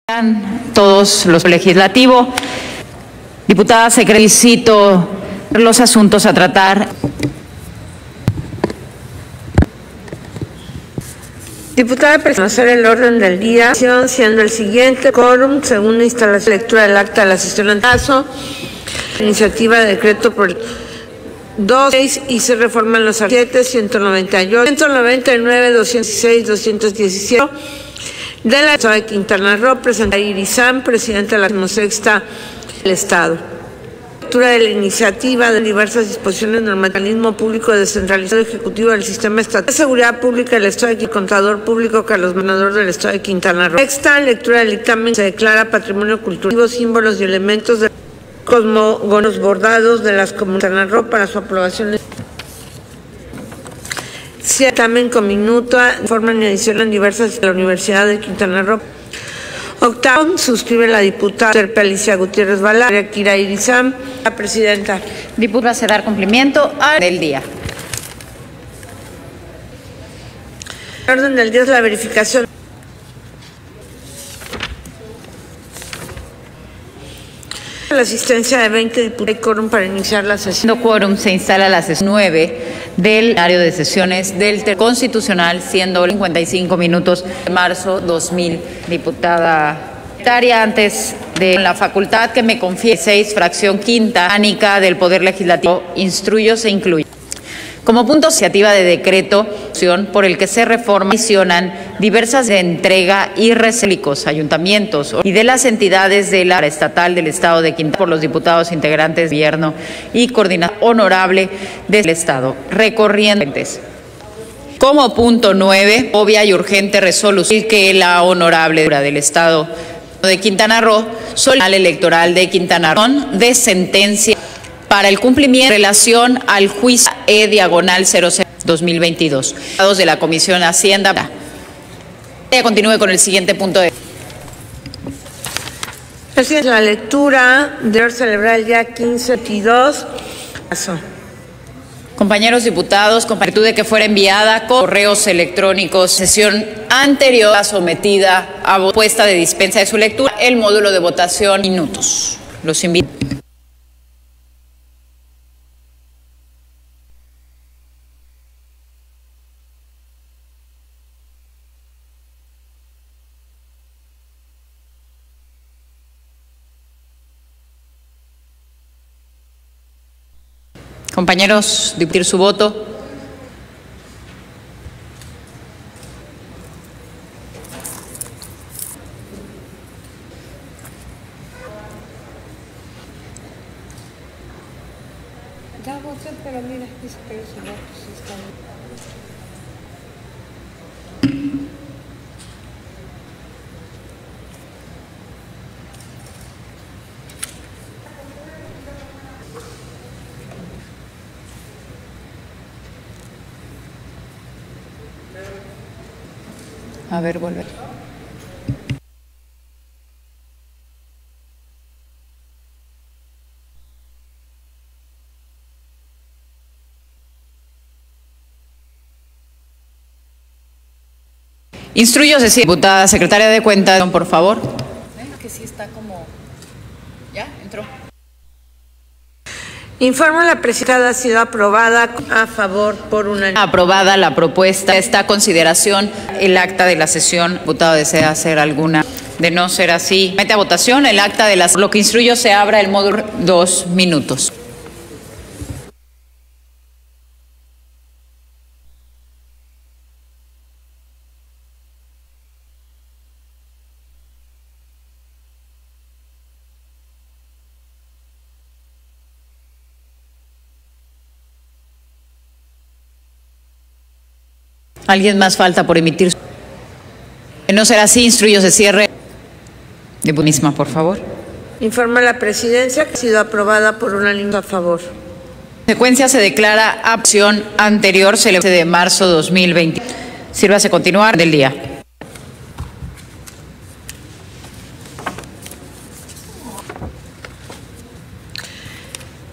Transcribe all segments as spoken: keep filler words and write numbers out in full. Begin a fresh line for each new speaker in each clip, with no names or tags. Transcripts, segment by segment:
Todos los legislativos, diputada secretaria, cito los asuntos a tratar.
Diputada, para conocer el orden del día, siendo el siguiente: quórum, segunda instalación, lectura del acta de la sesión en caso, iniciativa de decreto por dos y se reforman los artículos ciento noventa y ocho, ciento noventa y nueve, doscientos dieciséis, doscientos diecisiete de la Estado de Quintana Roo, presentada Irizam, presidenta de la decimosexta del Estado. Lectura de la iniciativa de diversas disposiciones del mecanismo público descentralizado ejecutivo del sistema estatal de seguridad pública del Estado de Quintana Roo, contador público Carlos Manador del Estado de Quintana Roo. Sexta, lectura del dictamen, se declara patrimonio cultural, símbolos y elementos de cosmogonos bordados de las comunidades de Quintana Roo para su aprobación. Dictamen con minuta, informan y adicionan diversas de la Universidad de Quintana Roo. Octavo, suscribe la diputada Serpe Alicia Gutiérrez Balá, Kira Irizam, la presidenta.
Diputada, se dar cumplimiento al del día.
El orden del día es la verificación. La asistencia de veinte diputados y quórum para iniciar la sesión.
Siendo quórum, se instala la sesión nueve del horario de sesiones del Constitucional, siendo cincuenta y cinco minutos de marzo dos mil. Diputada secretaria, antes de la facultad que me confíe, seis, fracción quinta, orgánica del Poder Legislativo, instruyo se incluye. Como punto, iniciativa de decreto por el que se reforman y adicionan diversas de entrega y recélicos, ayuntamientos y de las entidades de la estatal del Estado de Quintana Roo por los diputados integrantes del gobierno y coordinador honorable del Estado, recorriendo. Como punto nueve, obvia y urgente resolución que la honorable del Estado de Quintana Roo, solicita electoral de Quintana Roo de sentencia para el cumplimiento en relación al juicio E diagonal cero cero dos mil veintidós. De la Comisión Hacienda. Continúe con el siguiente punto de.
La lectura de celebrar el día quince veintidós.
Compañeros diputados, con virtud de que fuera enviada con correos electrónicos, sesión anterior a sometida a puesta de dispensa de su lectura, el módulo de votación minutos. Los invito. Compañeros, dictar su voto.
Ya voté, pero mira, dice que su voto sí está bien.
A ver, volver. Instruyo, diputada secretaria de Cuentas, por favor. Que sí está como. ¿Ya? Entró.
Informa la presidenta ha sido aprobada a favor por unanimidad.
Aprobada la propuesta. Esta consideración, el acta de la sesión. Diputado, ¿desea hacer alguna? De no ser así, mete a votación el acta de la. Lo que instruyo, se abra el módulo dos minutos. ¿Alguien más falta por emitir? De no ser así, instruyo se cierre. Diputada, por favor.
Informa la presidencia que ha sido aprobada por unanimidad a favor.
En consecuencia, se declara acción anterior, celebrada de marzo dos mil veinte. Sírvase continuar del día.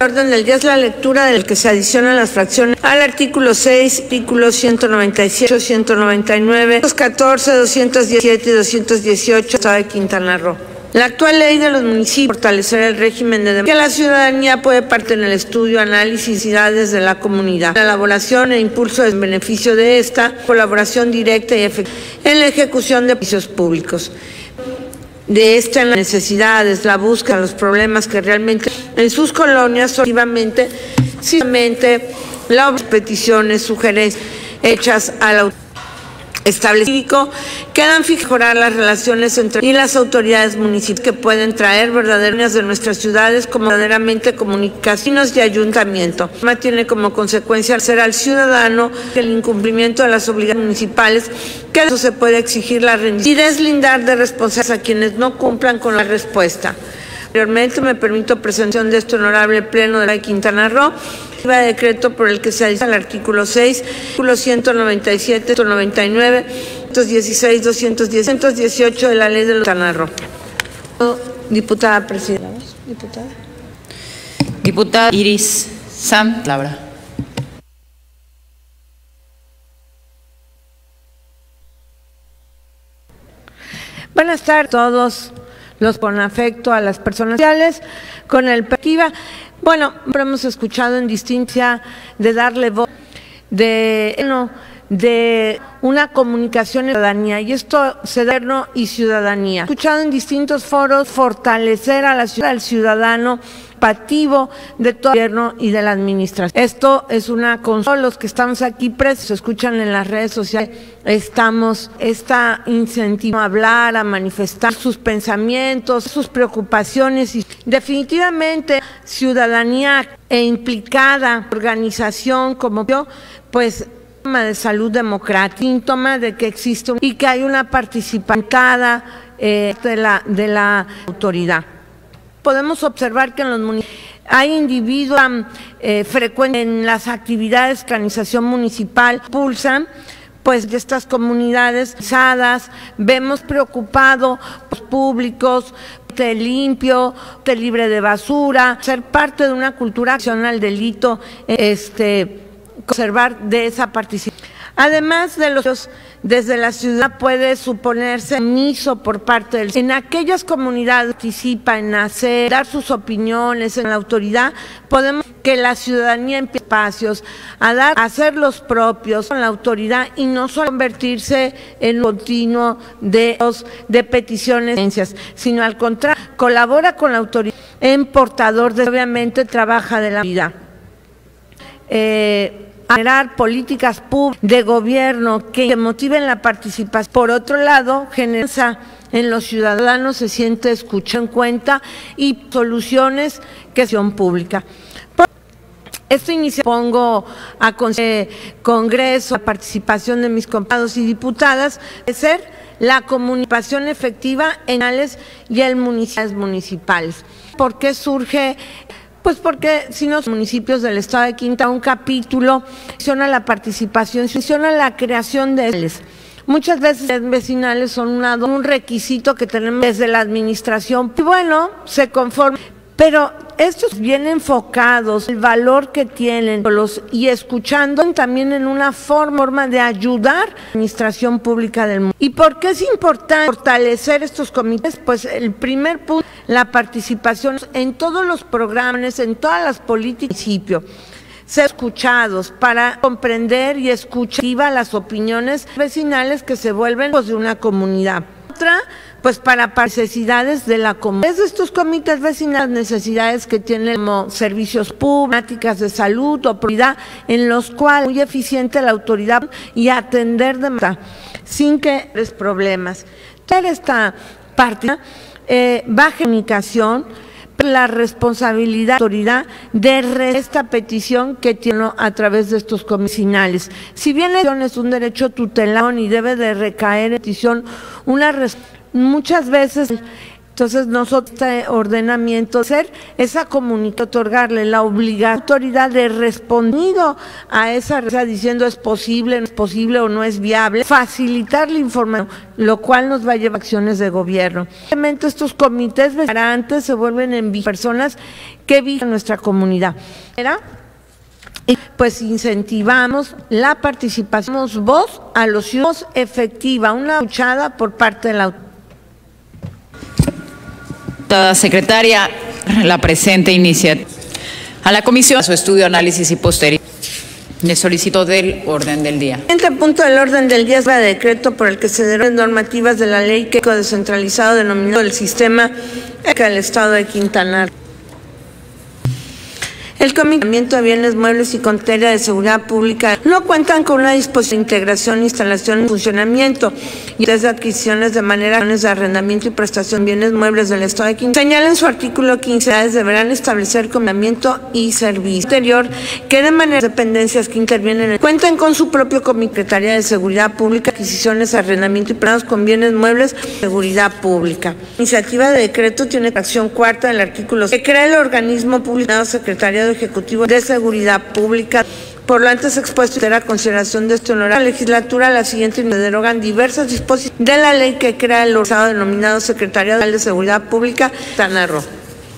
orden del día es la lectura del que se adicionan las fracciones al artículo seis, artículos ciento noventa y siete, ciento noventa y nueve, doscientos catorce, doscientos diecisiete y doscientos dieciocho de Quintana Roo. La actual ley de los municipios fortalecerá el régimen de democracia, que la ciudadanía puede parte en el estudio, análisis y necesidades de la comunidad, la elaboración e impulso en beneficio de esta, colaboración directa y efectiva en la ejecución de servicios públicos. De esta necesidades, la búsqueda de los problemas que realmente en sus colonias activamente, simplemente las peticiones, sugerencias hechas a la establecido quedan mejorar las relaciones entre y las autoridades municipales que pueden traer verdaderas de nuestras ciudades como verdaderamente comunicaciones y ayuntamiento. Tiene como consecuencia hacer al ciudadano el incumplimiento de las obligaciones municipales, que eso se puede exigir la rendición y deslindar de responsabilidades a quienes no cumplan con la respuesta. Anteriormente me permito presentación de este honorable pleno de la Quintana Roo, de decreto por el que se adiciona el artículo seis, artículo ciento noventa y siete, ciento noventa y nueve, doscientos dieciséis, doscientos diez, doscientos dieciocho de la ley de los Quintana Roo. Diputada presidenta. Diputada.
Diputada Iris Sam, palabra.
Buenas tardes a todos los con afecto a las personas sociales, con el perspectiva. Bueno, hemos escuchado en distinción de darle voz, de, no, de una comunicación en ciudadanía, y esto ciudadano y ciudadanía. Escuchado en distintos foros fortalecer a la ciudad, al ciudadano participativo de todo el gobierno y de la administración. Esto es una consola, los que estamos aquí presos, escuchan en las redes sociales, estamos, está incentivo a hablar, a manifestar sus pensamientos, sus preocupaciones, y definitivamente ciudadanía e implicada, organización como yo, pues de salud democrática, síntoma de que existe y que hay una participación eh, de la de la autoridad. Podemos observar que en los municipios hay individuos eh, frecuentes en las actividades que la organización municipal pulsan, pues de estas comunidades pesadas, vemos preocupado los públicos, de limpio, de libre de basura, ser parte de una cultura acción al delito, este conservar de esa participación. Además de los desde la ciudad puede suponerse permiso por parte del en aquellas comunidades que participa en hacer, dar sus opiniones en la autoridad, podemos que la ciudadanía empiece espacios a dar a hacer los propios con la autoridad y no solo convertirse en un continuo de, de peticiones, sino al contrario, colabora con la autoridad en portador de obviamente trabaja de la vida. Eh, generar políticas públicas de gobierno que motiven la participación. Por otro lado, genera en los ciudadanos se siente escuchado en cuenta y soluciones que son públicas. Esta iniciativa pongo a Congreso, a participación de mis compañeros y diputadas, de ser la comunicación efectiva en canales y en municipios municipales. ¿Por qué surge? Pues porque si no, los municipios del estado de Quintana Roo, un capítulo menciona la participación, menciona la creación de ellos. Muchas veces las vecinales son una, un requisito que tenemos desde la administración. Y bueno, se conforma, pero estos bien enfocados, el valor que tienen los y escuchando también en una forma de ayudar a la administración pública del mundo. ¿Y por qué es importante fortalecer estos comités? Pues el primer punto, la participación en todos los programas, en todas las políticas del municipio. Ser escuchados para comprender y escuchar las opiniones vecinales que se vuelven pues, de una comunidad. Otra, pues para necesidades de la comunidad. Es de estos comités vecinales, necesidades que tienen como servicios públicos, prácticas de salud o prioridad, en los cuales es muy eficiente la autoridad y atender de manera sin que les problemas. Tener esta parte, eh, baja comunicación, la responsabilidad de la autoridad de esta petición que tiene a través de estos comisionales. Si bien la petición es un derecho tutelado y debe de recaer en petición, una muchas veces Entonces nosotros, este ordenamiento, hacer esa comunicación, otorgarle la obligación a la autoridad de respondido a esa diciendo es posible, no es posible o no es viable, facilitar la información, lo cual nos va a llevar a acciones de gobierno. Obviamente estos comités garantes se vuelven en personas que viven en nuestra comunidad. ¿Era? Y pues incentivamos la participación, voz a los ciudadanos efectiva, una luchada por parte de la autoridad.
Secretaria, la presente iniciativa a la comisión, a su estudio, análisis y posterior. Le solicito del orden del día.
El siguiente punto del orden del día es el decreto por el que se derogan normativas de la ley que descentralizado denominado el sistema del Estado de Quintana Roo. El Comitamiento de Bienes Muebles y Conteria de Seguridad Pública no cuentan con una disposición de integración, instalación y funcionamiento y desde adquisiciones de manera de arrendamiento y prestación de bienes muebles del Estado de Quintana Roo. Señala en su artículo quince, deberán establecer comitamiento y servicio exterior que de manera de dependencias que intervienen en cuenten con su propio Comité Secretaría de Seguridad Pública, adquisiciones, arrendamiento y prestaciones con bienes muebles de seguridad pública. La iniciativa de decreto tiene fracción cuarta del artículo que crea el organismo público Secretaría Ejecutivo de Seguridad Pública. Por lo antes expuesto, será consideración de este honorario la legislatura la siguiente se derogan diversas disposiciones de la ley que crea el Estado denominado Secretaría de Seguridad Pública Quintana Roo.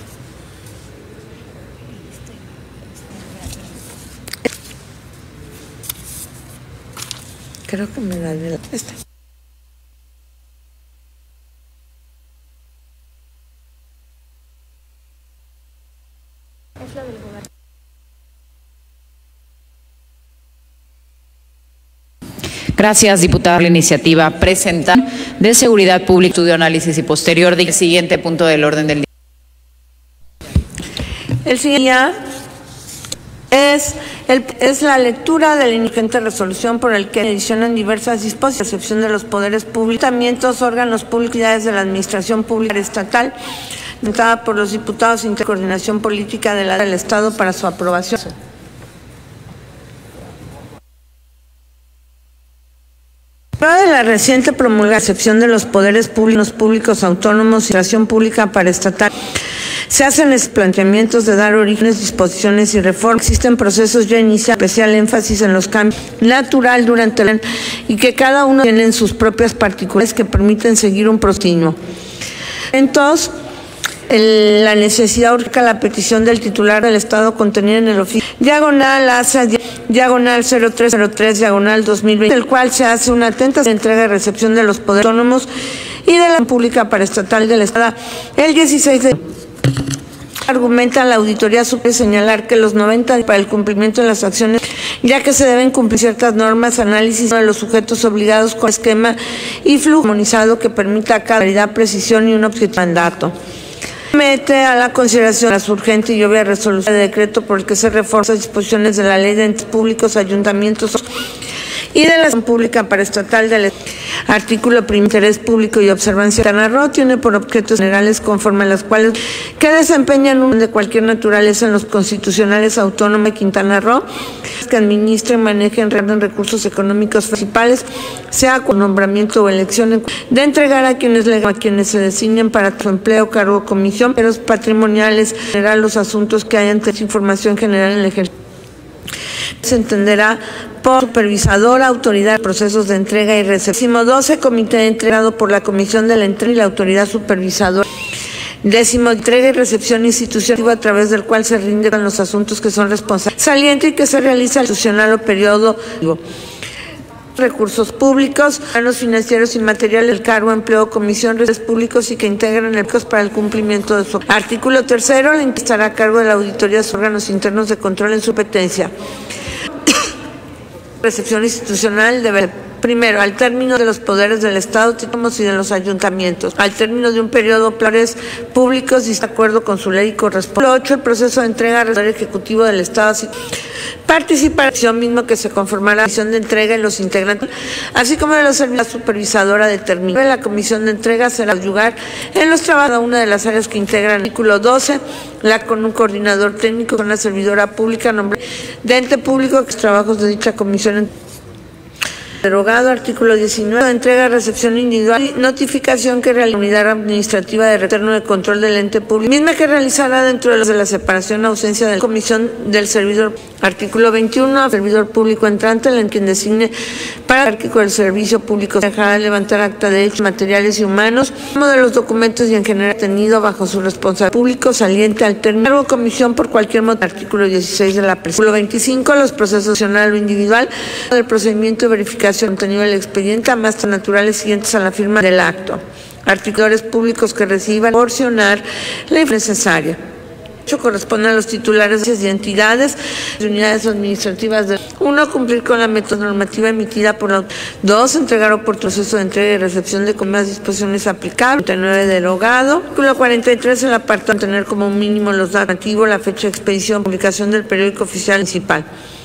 Creo que me la de esta.
Es la del gobierno.
Gracias, diputada. La iniciativa presenta de Seguridad Pública, estudio, análisis y posterior del siguiente punto del orden del día.
El siguiente día es, el, es la lectura de la ingente resolución por el que adicionan diversas disposiciones, a excepción de los poderes públicos, ayuntamientos, órganos públicos y de la administración pública estatal, presentada por los diputados de Coordinación Política de la, del Estado para su aprobación. Luego de la reciente promulgación, a excepción de los poderes públicos, públicos autónomos y administración pública paraestatal, se hacen planteamientos de dar origen a disposiciones y reformas. Existen procesos ya iniciados, especial énfasis en los cambios natural durante el año y que cada uno tiene sus propias particularidades que permiten seguir un proceso. Entonces, el, la necesidad urge la petición del titular del Estado contenida en el oficio diagonal A S A diagonal cero tres cero tres diagonal dos mil veinte, el cual se hace una atenta entrega y recepción de los poderes autónomos y de la pública paraestatal del Estado el dieciséis de argumenta la auditoría superior señalar que los noventa para el cumplimiento de las acciones, ya que se deben cumplir ciertas normas, análisis de los sujetos obligados con esquema y flujo armonizado que permita a cada claridad, precisión y un objetivo mandato. Mete a la consideración las urgente y obvia resolución de decreto por el que se refuerzan disposiciones de la ley de entes públicos, ayuntamientos y de la acción pública paraestatal del artículo primero, interés público y observancia. Quintana Roo tiene por objetos generales conforme a las cuales que desempeñan un de cualquier naturaleza en los constitucionales autónomos de Quintana Roo, que administren, manejen, renden recursos económicos principales, sea con nombramiento o elección, de entregar a quienes le, a quienes se designen para su empleo, cargo o comisión, pero patrimoniales, general los asuntos que hayan tenido información general en el ejercicio. Se entenderá por supervisadora, autoridad de procesos de entrega y recepción. doce Comité entregado por la Comisión de la Entrega y la Autoridad Supervisadora. Décimo, entrega y recepción institucional a través del cual se rinden los asuntos que son responsables. Saliente y que se realiza institucional o periodo. Recursos públicos, órganos financieros y materiales del cargo, empleo, comisión, recursos públicos y que integran el para el cumplimiento de su artículo tercero, le estará a cargo de la auditoría de los órganos internos de control en su competencia. Recepción institucional debe, primero, al término de los poderes del Estado y de los ayuntamientos, al término de un periodo planes públicos y de acuerdo con su ley corresponde. ocho El proceso de entrega al Poder Ejecutivo del Estado, así participación mismo que se conformará la comisión de entrega y los integrantes, así como de la servicios supervisadora determinada. La comisión de entrega será ayudar en los trabajos de una de las áreas que integran el artículo doce, la con un coordinador técnico con la servidora pública nombrada de ente público que los trabajos de dicha comisión. Derogado. Artículo diecinueve. Entrega, recepción individual y notificación que realiza la unidad administrativa de retorno de control del ente público, misma que realizará dentro de los de la separación ausencia de la comisión del servidor. Artículo veintiuno. Servidor público entrante, en quien designe para el cargo del servicio público dejará de levantar acta de hechos materiales y humanos, como de los documentos y en general tenido bajo su responsabilidad público saliente al término de comisión por cualquier motivo. Artículo dieciséis de la presente. Artículo veinticinco. Los procesos nacional o individual del procedimiento de verificación contenido del expediente a más naturales siguientes a la firma del acto. Artículos públicos que reciban proporcionar la información necesaria. Corresponde a los titulares y entidades de unidades administrativas de uno. Cumplir con la método normativa emitida por la dos. Entregar por proceso de entrega y recepción de más disposiciones aplicables. cuarenta y nueve. Derogado. Artículo cuarenta y tres. El apartado tener como mínimo los datos nativos, la fecha de expedición, publicación del periódico oficial municipal.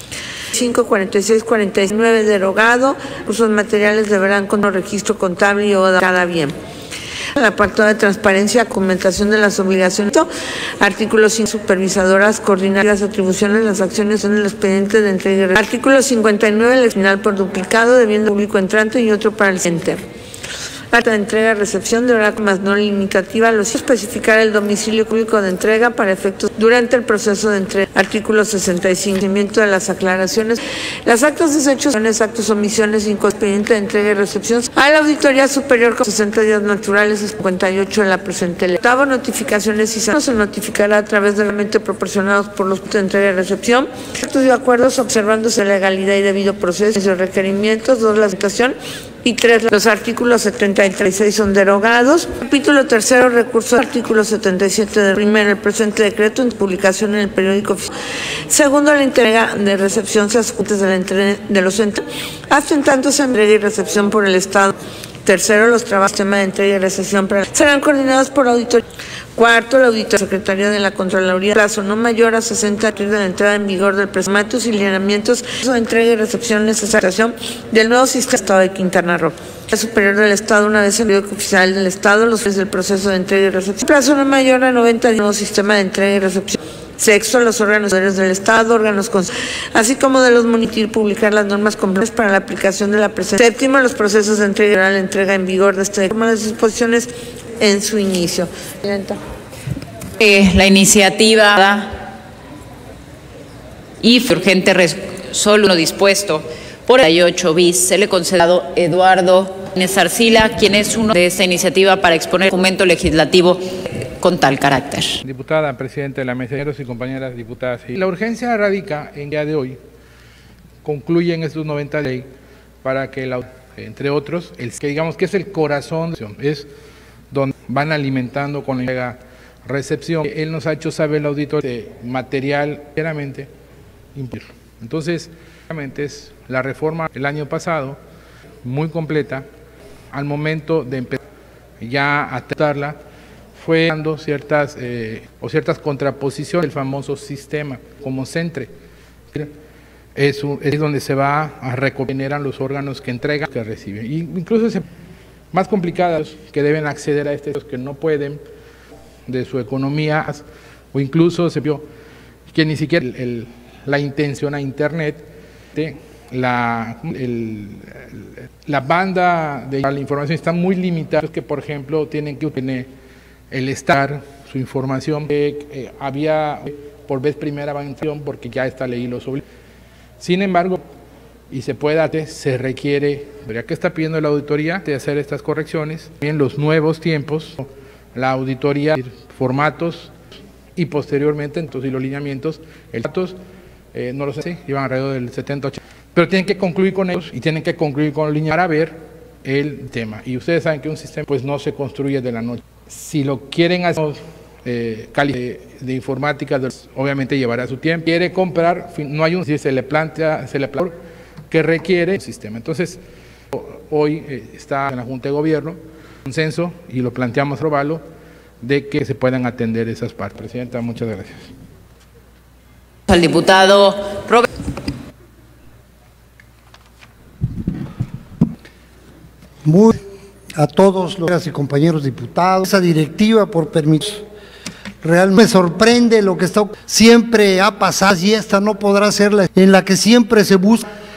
cinco, cuarenta y seis, cuarenta y nueve. Derogado. Cursos materiales deberán con registro contable y o cada bien. El apartado de transparencia, documentación de las obligaciones. Artículo cinco. Supervisadoras, coordinar las atribuciones, las acciones en el expediente de entrega. Artículo cincuenta y nueve. El final por duplicado de bien público entrante y otro para el ente. Acta de entrega y recepción deberá, más no limitativa, los especificar el domicilio público de entrega para efectos durante el proceso de entrega. Artículo sesenta y cinco. Cumplimiento de las aclaraciones. Las actas desechos, actos, omisiones, expediente de entrega y recepción a la Auditoría Superior con sesenta días naturales y cincuenta y ocho de la presente ley. Octavo. Notificaciones y sanciones. Se notificará a través de los elementos proporcionados por los puntos de entrega y recepción. Actos y acuerdos observándose legalidad y debido proceso y sus requerimientos. Dos. La citación. Y tres, los artículos setenta y tres y seis son derogados. Capítulo tercero, recurso. Artículo setenta y siete del primero, el presente decreto en publicación en el periódico oficial. Segundo, la entrega de recepción se adjuntes de la entrega de los entes, hasta en tanto se entrega y recepción por el Estado. Tercero, los trabajos del sistema de entrega y recepción para, serán coordinados por auditoría. Cuarto, la auditoría secretaría de la Contraloría, plazo no mayor a sesenta días de la entrada en vigor del presupuesto y lineamientos de entrega y recepción necesaria del nuevo sistema Estado de Quintana Roo. La Superior del Estado, una vez el periódico oficial del Estado, los fines del proceso de entrega y recepción. Plazo no mayor a noventa días, nuevo sistema de entrega y recepción. Sexto, los órganos del Estado, órganos con, así como de los municipios, publicar las normas completas para la aplicación de la presente. Séptimo, los procesos de entrega y la entrega en vigor de este como las disposiciones en su inicio. Presidenta.
Eh, la iniciativa y urgente solo dispuesto por el ocho bis se le concedido a Eduardo Inés Arcila, quien es uno de esta iniciativa para exponer el documento legislativo con tal carácter.
Diputada, presidente de la mesa, señoros y compañeras diputadas. La urgencia radica en el día de hoy, concluyen estos noventa días para que, la, entre otros, el que digamos que es el corazón, es donde van alimentando con la entrega recepción. Él nos ha hecho saber el auditor de material enteramente imposible. Entonces, realmente es la reforma el año pasado, muy completa, al momento de empezar ya a tratarla, fue dando ciertas eh, o ciertas contraposiciones del famoso sistema como centre. Es, un, es donde se va a recopilar los órganos que entregan, que reciben. Y incluso es más complicados que deben acceder a este, que no pueden de su economía, o incluso se vio que ni siquiera el, el, la intención a internet, de la, el, la banda de la información está muy limitada, que por ejemplo tienen que tener el estar, su información, que eh, había por vez primera avanzación porque ya esta ley los obliga. Sin embargo, y se puede, se requiere, ¿verdad? ¿Qué está pidiendo la auditoría? De hacer estas correcciones, en los nuevos tiempos, la auditoría, formatos y posteriormente, entonces, y los lineamientos, el datos, eh, no lo sé, llevan alrededor del setenta, ochenta, pero tienen que concluir con ellos y tienen que concluir con los lineamientos para ver el tema. Y ustedes saben que un sistema pues no se construye de la noche. Si lo quieren hacer eh, de, de informática, obviamente llevará su tiempo. Quiere comprar, no hay un, si se le plantea, se le plantea que requiere un sistema. Entonces, hoy eh, está en la Junta de Gobierno, consenso, y lo planteamos probarlo, de que se puedan atender esas partes. Presidenta, muchas gracias.
Al diputado Robert.
Muy a todos los y compañeros diputados, esa directiva por permitir. Realmente me sorprende lo que está siempre ha pasado y esta no podrá ser la en la que siempre se busca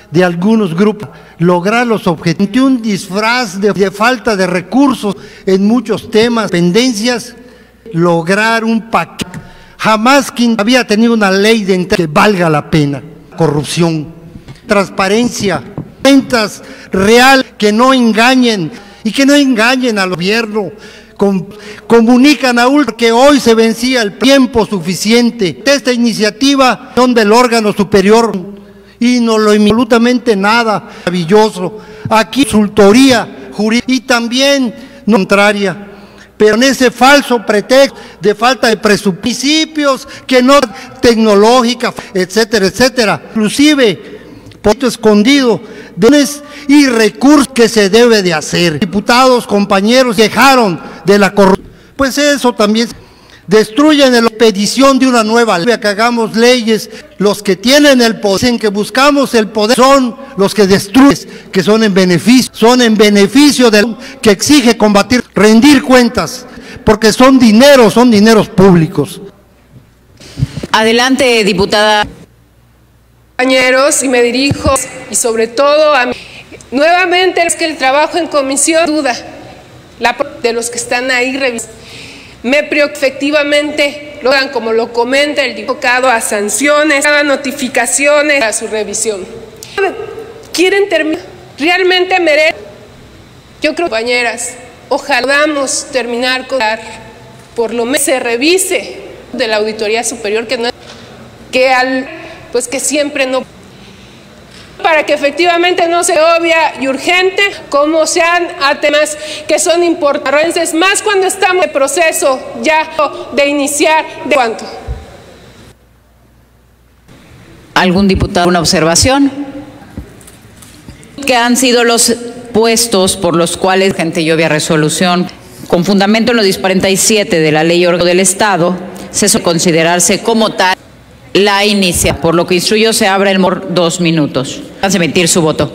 de algunos grupos, lograr los objetivos, un disfraz de, de falta de recursos en muchos temas, pendencias, lograr un paquete. Jamás quien había tenido una ley de que valga la pena. Corrupción, transparencia, cuentas real, que no engañen y que no engañen al gobierno. Com, comunican a Ultra que hoy se vencía el tiempo suficiente. Esta iniciativa son del órgano superior y no lo absolutamente nada maravilloso. Aquí consultoría jurídica y también no contraria. Pero en ese falso pretexto de falta de presupuestos, que no tecnológica, etcétera, etcétera, inclusive por escondido de y recursos que se debe de hacer. Diputados, compañeros, dejaron de la corrupción. Pues eso también destruyen la expedición de una nueva ley, que hagamos leyes. Los que tienen el poder, en que buscamos el poder, son los que destruyen, que son en beneficio, son en beneficio del que exige combatir, rendir cuentas, porque son dineros, son dineros públicos.
Adelante, diputada.
Compañeros, y me dirijo, y sobre todo a mí, nuevamente es que el trabajo en comisión duda, la de los que están ahí revisando. Me preocupa efectivamente, lo hagan como lo comenta el diputado, a sanciones, a notificaciones a su revisión. ¿Quieren terminar? ¿Realmente merecen? Yo creo, compañeras, ojalá podamos terminar con por lo menos se revise de la Auditoría Superior, que no que al pues que siempre no, para que efectivamente no se obvia y urgente, como sean a temas que son importantes, más cuando estamos en proceso ya de iniciar de cuánto.
¿Algún diputado, una observación? Que han sido los puestos por los cuales gente yo había resolución con fundamento en los cuarenta y siete de la Ley Orgánica del Estado, se suele considerarse como tal la inicia, por lo que instruyo se abre el mor dos minutos. Van a emitir su voto.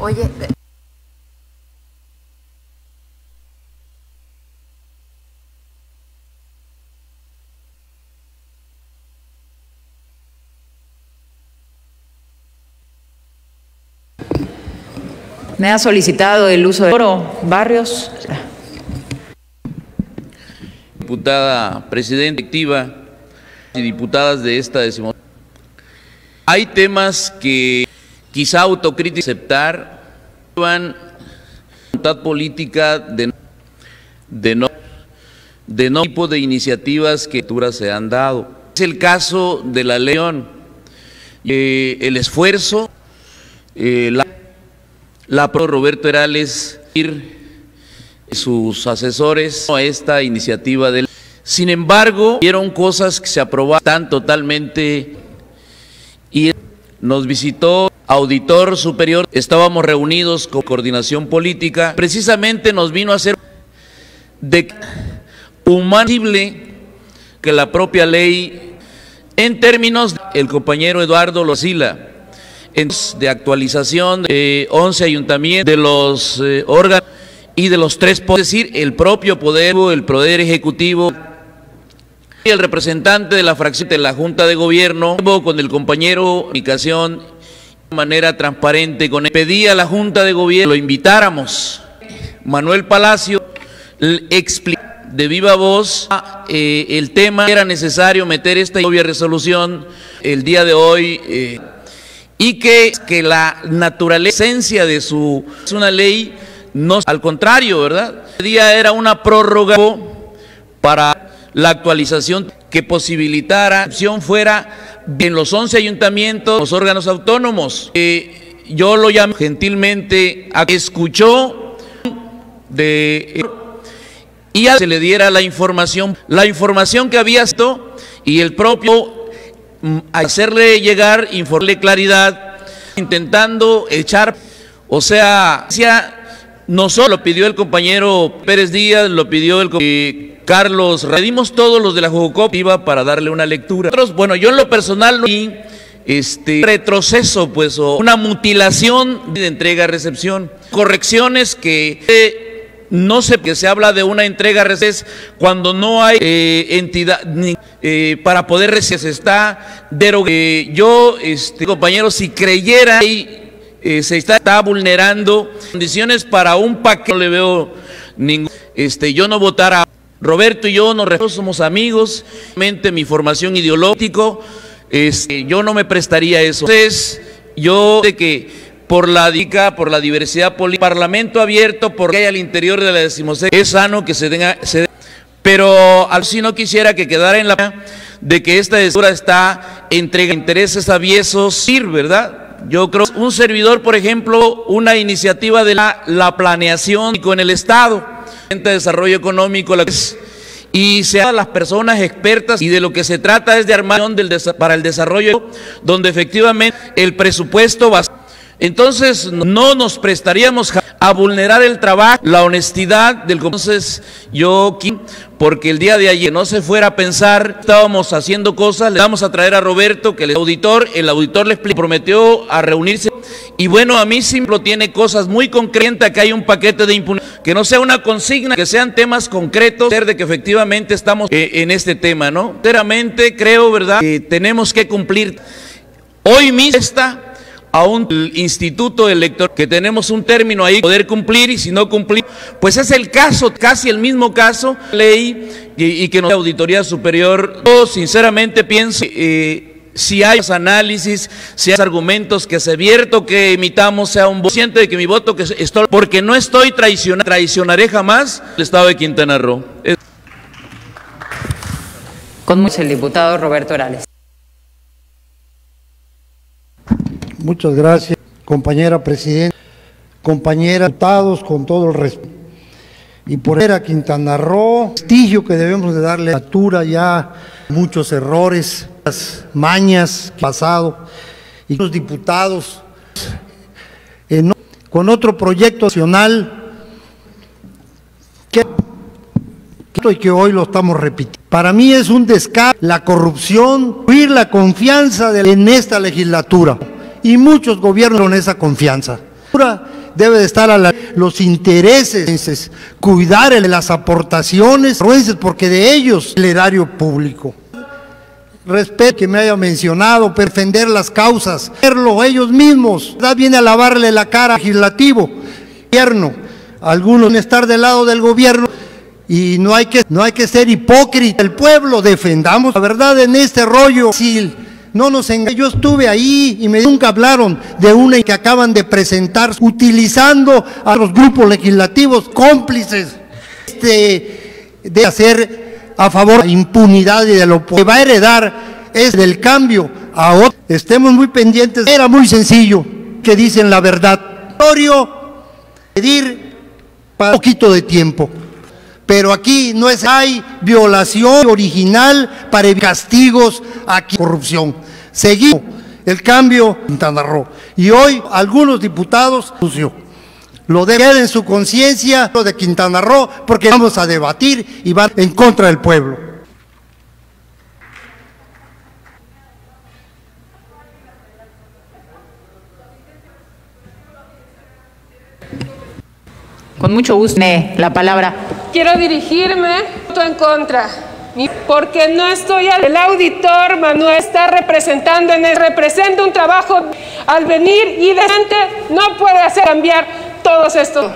Oye. Me ha solicitado el uso de oro. Barrios.
Diputada presidenta activa y diputadas de esta decimotercera. Hay temas que quizá autocrítica aceptar, van voluntad política de, de no de no tipo de iniciativas que se han dado. Es el caso de la ley, eh, el esfuerzo, eh, la La pro Roberto Herales y sus asesores a esta iniciativa del. Sin embargo, vieron cosas que se aprobaron tan totalmente y nos visitó auditor superior. Estábamos reunidos con coordinación política. Precisamente nos vino a hacer de humanible que la propia ley, en términos el compañero Eduardo Losila, de actualización de once ayuntamientos, de los eh, órganos y de los tres poderes, es decir, el propio poder, el poder ejecutivo y el representante de la fracción de la Junta de Gobierno, con el compañero comunicación de manera transparente, con él pedí a la Junta de Gobierno lo invitáramos. Manuel Palacio explicó de viva voz eh, el tema, era necesario meter esta obvia resolución el día de hoy. Eh, Y que, que la naturaleza, esencia de su, es una ley, no, al contrario, ¿verdad? El día era una prórroga para la actualización que posibilitara, la opción fuera en los once ayuntamientos, los órganos autónomos. Eh, yo lo llamé gentilmente, a, escuchó de, eh, y a, se le diera la información, la información que había esto y el propio hacerle llegar, informarle claridad, intentando echar, o sea, no solo lo pidió el compañero Pérez Díaz, lo pidió el eh, Carlos, pedimos todos los de la Jugocopa para darle una lectura. Nosotros, bueno, yo en lo personal no vi este retroceso, pues, o una mutilación de entrega-recepción, correcciones que eh, no sé, que se habla de una entrega-recepción cuando no hay eh, entidad ni, eh, para poder recibir, se está derogando. Eh, yo, este, compañero, si creyera que eh, se está, está vulnerando condiciones para un paquete, no le veo ningún, este, yo no votara. Roberto y yo nos somos amigos, mi formación ideológica, este, yo no me prestaría a eso. Entonces, yo de que por la dica, por la diversidad política, parlamento abierto, porque hay al interior de la decimosexta, es sano que se tenga, se, pero al si no quisiera que quedara en la de que esta decisión está entrega intereses aviesos, ¿verdad? Yo creo que un servidor, por ejemplo, una iniciativa de la, la planeación con el Estado, de desarrollo económico, la, y sean las personas expertas, y de lo que se trata es de armar del, para el desarrollo, donde efectivamente el presupuesto va a. Entonces no nos prestaríamos a vulnerar el trabajo, la honestidad del. Entonces yo, porque el día de ayer no se fuera a pensar, estábamos haciendo cosas, le vamos a traer a Roberto, que el auditor, el auditor le prometió a reunirse, y bueno, a mí siempre tiene cosas muy concretas, que hay un paquete de impunidad, que no sea una consigna, que sean temas concretos, de que efectivamente estamos eh, en este tema, ¿no? Sinceramente creo, ¿verdad?, que tenemos que cumplir. Hoy mismo está a un instituto electoral, que tenemos un término ahí, poder cumplir, y si no cumplir, pues es el caso, casi el mismo caso, ley, y, y que no sea auditoría superior. Yo sinceramente pienso, eh, si hay análisis, si hay argumentos, que se vierto que emitamos sea un voto, siente de que mi voto, que estoy, porque no estoy traicionando, traicionaré jamás el Estado de Quintana Roo. Es...
Con el diputado Roberto Herales.
Muchas gracias, compañera presidenta, compañera diputados, con todo el respeto. Y por era Quintana Roo, prestigio que debemos de darle altura, ya muchos errores, las mañas pasado, y los diputados en, con otro proyecto nacional que, y que hoy lo estamos repitiendo. Para mí es un descaro la corrupción, huir la confianza de, en esta legislatura. Y muchos gobiernos con esa confianza. Debe de estar a la, los intereses, cuidar de las aportaciones, porque de ellos el erario público. Respeto que me haya mencionado, defender las causas, verlo ellos mismos, ¿verdad? Viene a lavarle la cara al legislativo, gobierno, algunos estar del lado del gobierno y no hay que, no hay que ser hipócrita. El pueblo defendamos la verdad en este rollo. Sí, no nos engañemos. Yo estuve ahí y me nunca hablaron de una que acaban de presentar utilizando a los grupos legislativos cómplices de, de hacer a favor de la impunidad y de lo que va a heredar es del cambio a otro. Estemos muy pendientes. Era muy sencillo que dicen la verdad. Pedir para un poquito de tiempo. Pero aquí no es, hay violación original para evitar castigos aquí, corrupción. Seguimos el cambio en Quintana Roo. Y hoy algunos diputados lo deben en su conciencia de Quintana Roo, porque vamos a debatir y van en contra del pueblo.
Con mucho gusto, la palabra.
Quiero dirigirme voto en contra, porque no estoy al el auditor Manuel está representando en el representa un trabajo al venir y de gente no puede hacer cambiar todos estos.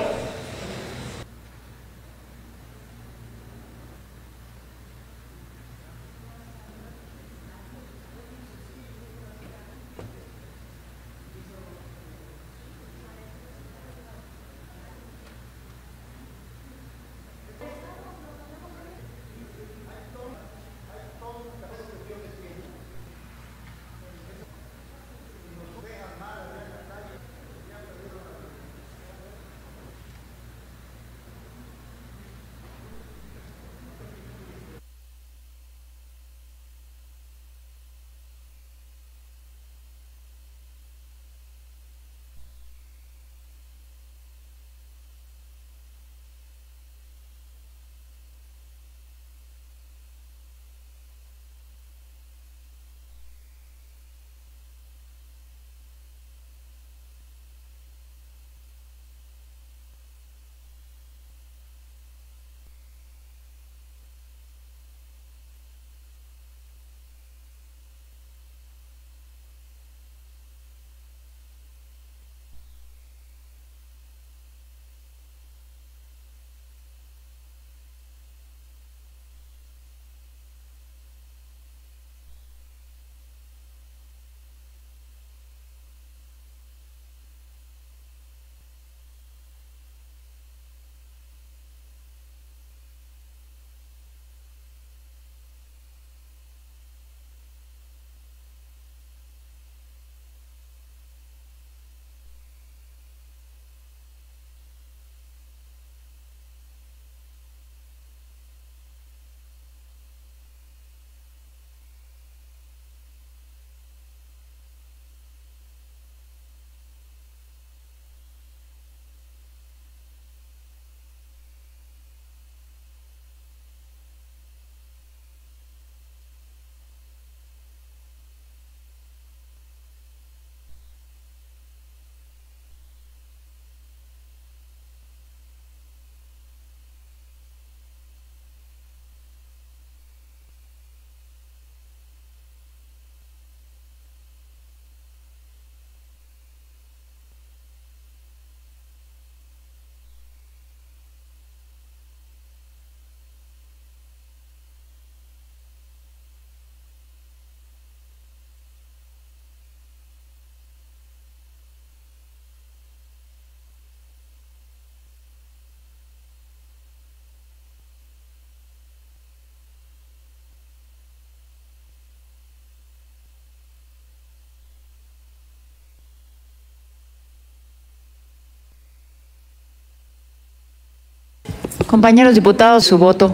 Compañeros diputados, su voto.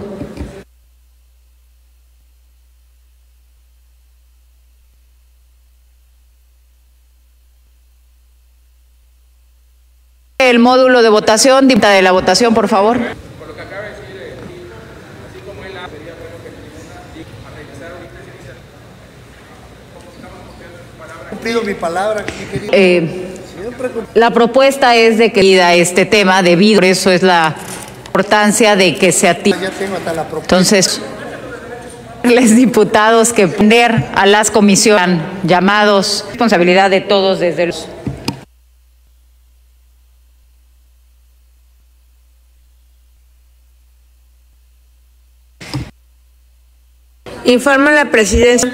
El módulo de votación, diputada de la votación, por favor.
Por lo que acaba de decir, eh, así como él sería bueno que a revisar ahorita como estamos confiando en su palabra.
Cumplido mi palabra, mi querido.
Eh, La propuesta es de que pida este tema debido, por eso es la importancia de que se atienda. Entonces, los diputados que poner a las comisiones llamados, responsabilidad de todos desde los...
Informa la presidencia.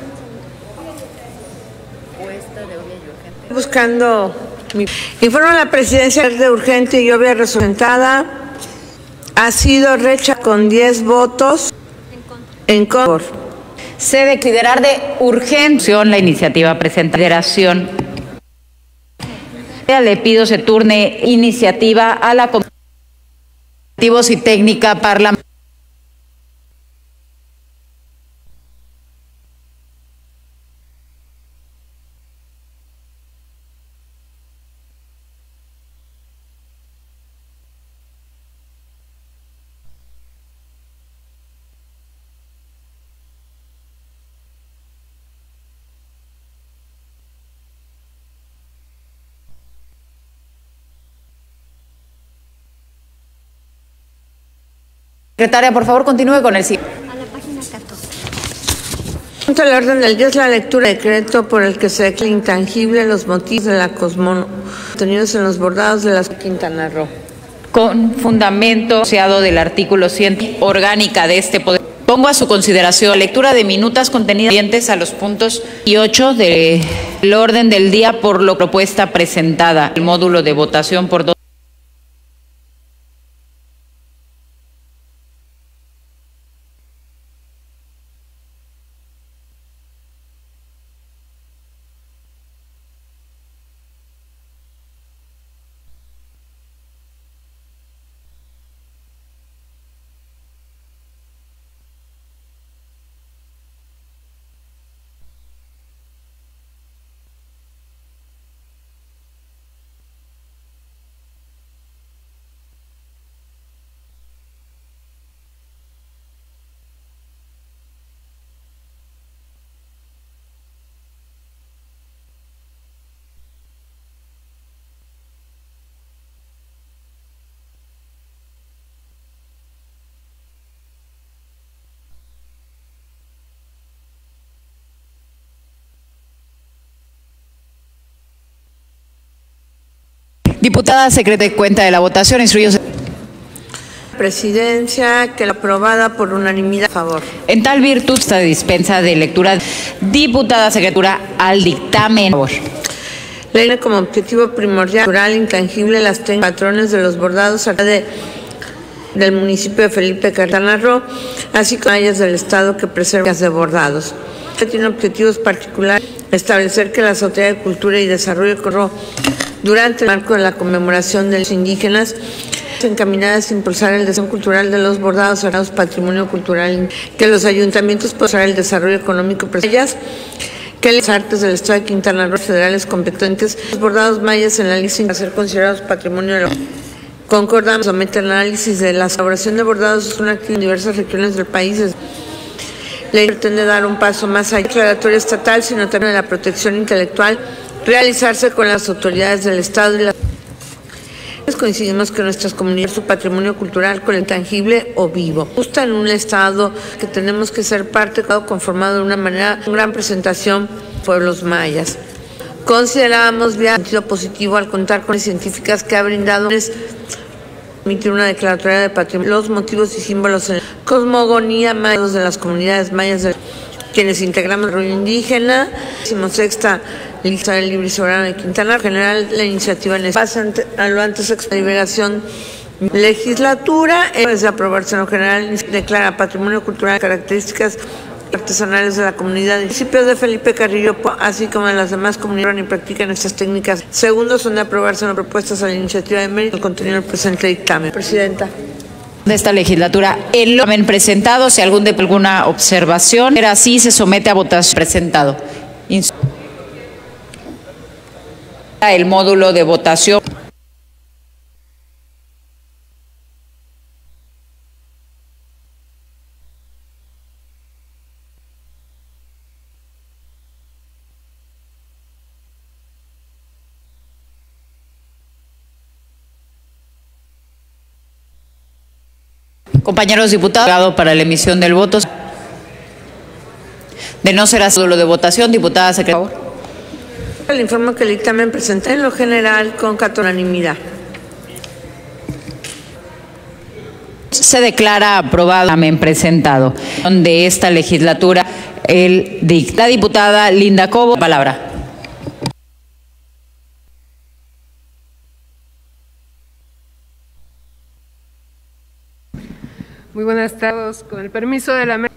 Buscando. Mi... Informa la presidencia de urgente y obvia resolucionada. Ha sido rechazada con diez votos en contra.
Se debe considerar de urgencia la iniciativa presentada. Le pido se turne iniciativa a la Comisión y Técnica Parlamentaria. Secretaria, por favor, continúe con el siguiente.
A la página catorce.
Punto del orden del día es la lectura de decreto por el que se declara intangible los motivos de la cosmón contenidos en los bordados de la Quintana Roo.
Con fundamento asociado del artículo cien orgánica de este poder. Pongo a su consideración la lectura de minutas contenidas a los puntos y ocho del orden del día por la propuesta presentada. El módulo de votación por dos. Diputada secretaria de cuenta de la votación, instruyo.
Presidencia, que la aprobada por unanimidad a favor.
En tal virtud, esta dispensa de lectura, diputada secretaria al dictamen. Por favor.
Ley tiene como objetivo primordial, natural, intangible, las técnicas patrones de los bordados de, del municipio de Felipe Quintana Roo, así como áreas del Estado que preservan de bordados. Tiene objetivos particulares, establecer que las autoridades de cultura y desarrollo corro durante el marco de la conmemoración de los indígenas encaminadas a impulsar el desarrollo cultural de los bordados, sagrados, patrimonio cultural, que los ayuntamientos puedan el desarrollo económico de ellas, que las artes del Estado de Quintana Roo federales competentes, los bordados mayas en la lista para ser considerados patrimonio de la concordamos somete el análisis de la elaboración de bordados es una actividad en diversas regiones del país. La ley pretende dar un paso más allá de la declaratoria estatal, sino también de la protección intelectual, realizarse con las autoridades del Estado y las coincidimos que nuestras comunidades, su patrimonio cultural con el tangible o vivo. Justo en un Estado que tenemos que ser parte, conformado de una manera, una gran presentación pueblos mayas. Considerábamos bien el sentido positivo al contar con las científicas que ha brindado emitir una declaratoria de patrimonio, los motivos y símbolos en la cosmogonía maya de las comunidades mayas de quienes integramos el rollo indígena, decimosexta lista del libre y soberano de Quintana Roo. En general, la iniciativa en pasa a lo antes de liberación legislatura, es de aprobarse en lo general, declara patrimonio cultural características artesanales de la comunidad del municipio de Felipe Carrillo, así como de las demás comunidades que practican estas técnicas. Segundo, son de aprobarse en propuestas a la iniciativa de mérito el contenido del presente dictamen. Presidenta.
De esta legislatura, el dictamen presentado, si algún de alguna observación, era así, se somete a votación presentado. El módulo de votación. Compañeros diputados, para la emisión del voto. De no ser así, lo de votación, diputada secretaria.
Le informo que el dictamen presenta en lo general con unanimidad.
Se declara aprobado el dictamen presentado de esta legislatura. El, la diputada Linda Cobo, palabra.
Muy buenas tardes. Con el permiso de la mesa.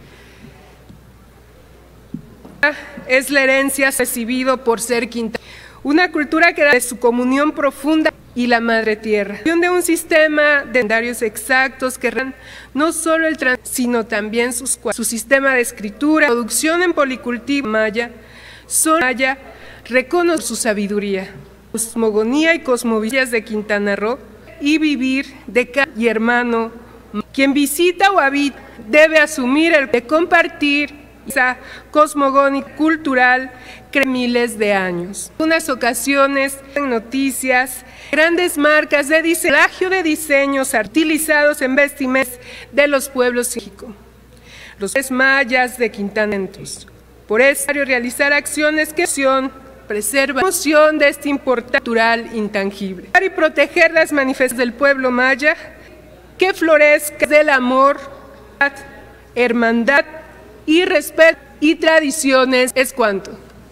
Es la herencia recibido por ser Quintana, una cultura que da de su comunión profunda y la madre tierra, de un sistema de calendarios exactos que no solo el trans, sino también sus, su sistema de escritura, producción en policultivo maya, son maya, reconoce su sabiduría, cosmogonía y cosmovillas de Quintana Roo y vivir de cada y hermano. Quien visita o habita debe asumir el de compartir esa cosmogónica cultural que miles de años. En unas ocasiones, en noticias, grandes marcas de diseño, plagio de diseños utilizados en vestimentas de los pueblos de México. Los mayas de Quintana Roo. Por eso es necesario realizar acciones que preservan la emoción de este importante cultural intangible. Y proteger las manifestaciones del pueblo maya que florezca del amor, hermandad y respeto y tradiciones es cuanto.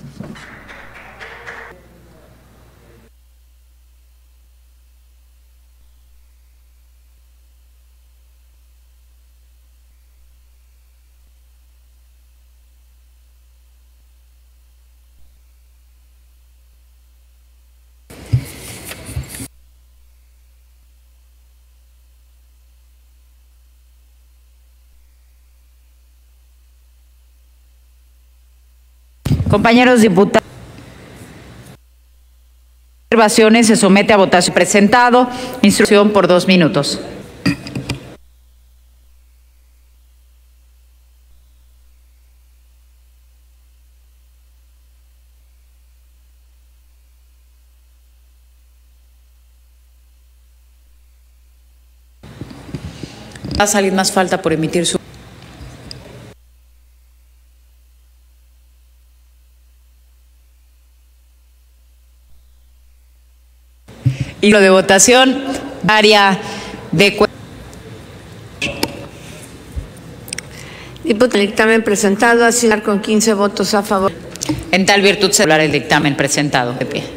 Compañeros diputados, observaciones se somete a votación. Presentado, instrucción por dos minutos. Va a salir más falta por emitir su... Y lo de votación, área de...
Diputado, el dictamen presentado, así con quince votos a favor.
En tal virtud se hablará el dictamen presentado. De pie.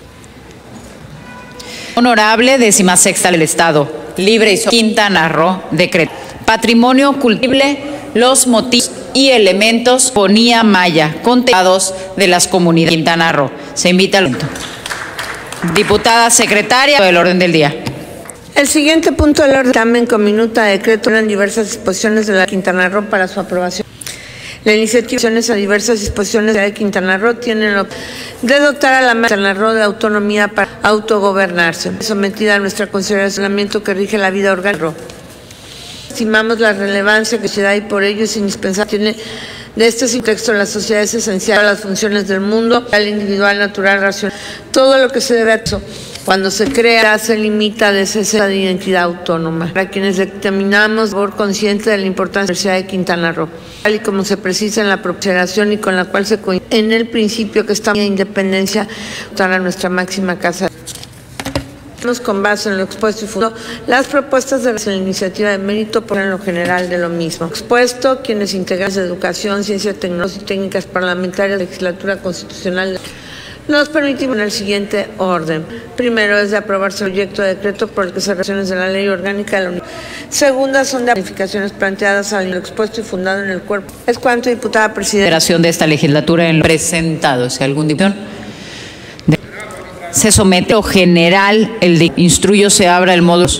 Honorable, décima sexta del Estado, libre y soberano Quintana Roo, decreto. Patrimonio cultivable, los motivos y elementos ponía maya, contenidos de las comunidades de Quintana Roo. Se invita al punto. Diputada secretaria del orden del día.
El siguiente punto del orden dictamen con minuta de decreto en diversas disposiciones de la Quintana Roo para su aprobación. La iniciativa a diversas disposiciones de la Quintana Roo tienen lo de dotar a la Quintana Roo de autonomía para autogobernarse, sometida a nuestra consideración que rige la vida orgánica. Estimamos la relevancia que se da y por ello es indispensable. Tiene de este contexto la sociedad es esencial a las funciones del mundo, al individual, natural, racional, todo lo que se debe a eso. Cuando se crea, se limita a esa de identidad autónoma. Para quienes determinamos por consciente de la importancia de la Universidad de Quintana Roo, tal y como se precisa en la proposición y con la cual se coincide en el principio que estamos en independencia para nuestra máxima casa. Con base en lo expuesto y fundado, las propuestas de la iniciativa de mérito por en lo general de lo mismo. Expuesto, quienes integrantes de educación, ciencia, tecnología y técnicas parlamentarias, legislatura constitucional, nos permitimos en el siguiente orden. Primero es de aprobarse el proyecto de decreto por el que se relaciones de la ley orgánica de la Unión. Segunda son de modificaciones planteadas al expuesto y fundado en el cuerpo. Es cuanto, diputada presidenta.
De esta legislatura en lo presentado. Si algún diputado se somete o general, el de instruyo se abra el módulo.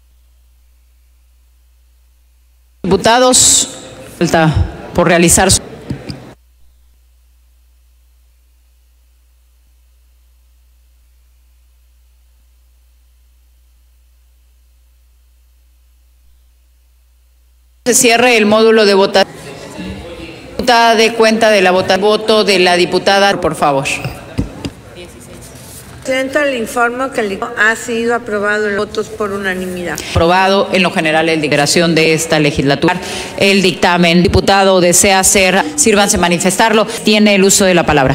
Diputados, falta por realizar su Se cierre el módulo de votación. Diputada, de cuenta de la vota, voto de la diputada, por favor.
Presidenta, le informo que el dictamen ha sido aprobado en votos por unanimidad.
Aprobado en lo general el dictamen de esta legislatura. El dictamen. Diputado desea hacer, sírvanse manifestarlo. Tiene el uso de la palabra.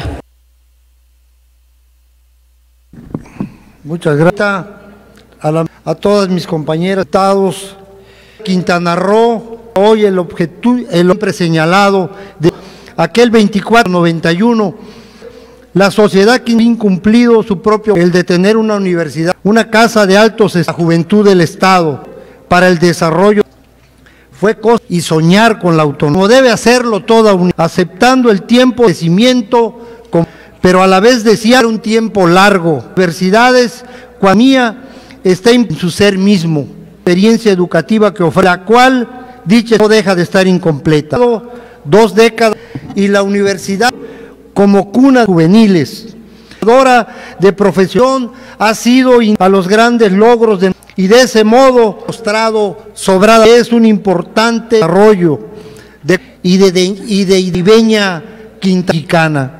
Muchas gracias a, la, a todas mis compañeras, estados, Quintana Roo, hoy el objeto, el hombre señalado de aquel veinticuatro noventa y uno, la sociedad que ha incumplido su propio, el de tener una universidad, una casa de altos, la juventud del Estado, para el desarrollo, fue cosa y soñar con la autonomía, como debe hacerlo toda una, aceptando el tiempo de crecimiento, pero a la vez desear un tiempo largo. Universidades, cuando mía está en su ser mismo, experiencia educativa que ofrece, la cual, dicha, no deja de estar incompleta. Dos décadas y la universidad como cuna juveniles, de profesión, ha sido a los grandes logros de, y de ese modo mostrado sobrada, es un importante desarrollo de, y de, de, y de Ibeña Quintana.